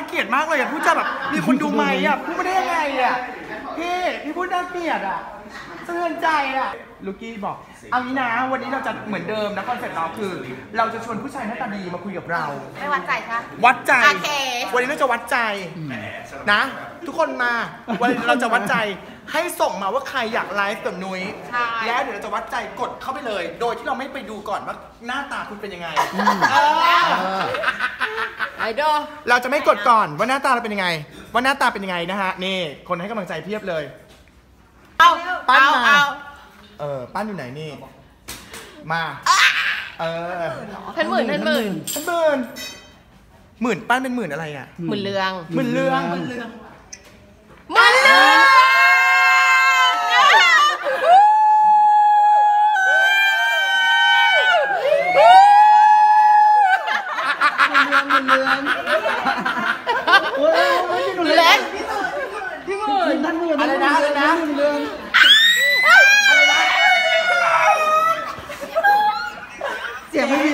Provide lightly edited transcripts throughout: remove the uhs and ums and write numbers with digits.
เกลียดมากเลยอ่ะพูดจะแบบมีคนดูไหมอ่ะพูดไม่ได้ยังไงอ่ะพี่พูดน่าเกลียดอ่ะสะเทือนใจอ่ะลูกี้บอกเอางี้นะวันนี้เราจะเหมือนเดิมนะคอนเซ็ปต์เราคือ เราจะชวนผู้ชายหน้าตาดีมาคุยกับเราไม่วัดใจค่ะวัดใจโอเควันนี้เราจะวัดใจนะ ทุกคนมาวันนี้เราจะวัดใจให้ส่งมาว่าใครอยากไลฟ์กับนุ้ยแล้วเดี๋ยวเราจะวัดใจกดเข้าไปเลย โดยที่เราไม่ไปดูก่อนว่าหน้าตาคุณเป็นยังไงไอดอลเราจะไม่กดก่อนว่าหน้าตาเราเป็นยังไงว่าหน้าตาเป็นยังไงนะฮะนี่คนให้กำลังใจเพียบเลยปั้นมาปั้นอยู่ไหนนี่มาเป็นหมื่นหมื่นปั้นเป็นหมื่นอะไรอ่ะหมื่นเรืองเล็กพี่หมื่นอะไรนะเสียงไม่มี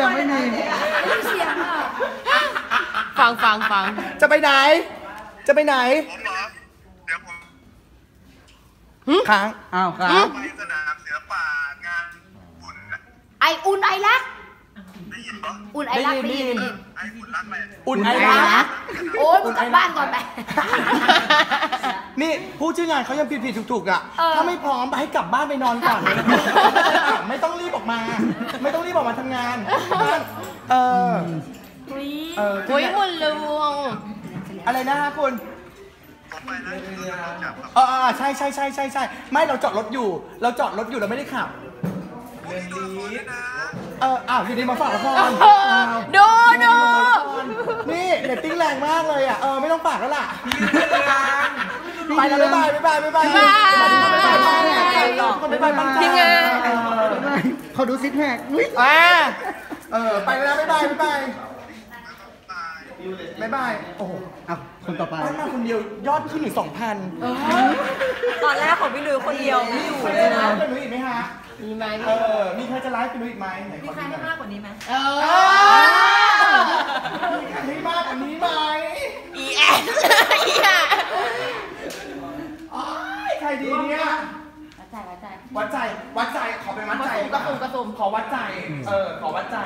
ฟังจะไปไหนผมเหรอเดี๋ยวผมค้างไปสนามเสือป่างานอุ่นอุ่นไอรักได้ยินปะอุ่นไอรักได้ยินไออุ่นรักไหมอุ่นไอรักโอ้ยกลับบ้านก่อนไปนี่พูดชื่องานเขายังผิดถูกอ่ะถ้าไม่พร้อมไปให้กลับบ้านไปนอนก่อนไม่ต้องรีบออกมาทำงานโอ้ยหมื่นเรืองอะไรนะฮะคุณผมไปนะใช่ไม่เราจอดรถอยู่เราไม่ได้ขับอยู่ดีมาฝากละครดูนี่เรตติ้งแรงมากเลยอ่ะไม่ต้องฝากแล้วล่ะไปแล้วบ๊ายบายทีมงานเขาดูซิกแพคไปแล้วบ๊ายบายโอ้โหคนต่อไปมาคนเดียวยอดขึ้นถึง 2,000 ตอนแรกของพี่ลุยคนเดียวไม่อยู่เลยนะเป็นนุ้ยอีกไหมฮะมีไหมมีใครจะไลฟ์เป็นนุ้ยอีกไหมมีใครให้มากกว่านี้ไหมมีใครให้มากกว่านี้ไหมใครดีเนี่ยวัดใจขอเป็นวัดใจกระตุมขอวัดใจขอวัดใจ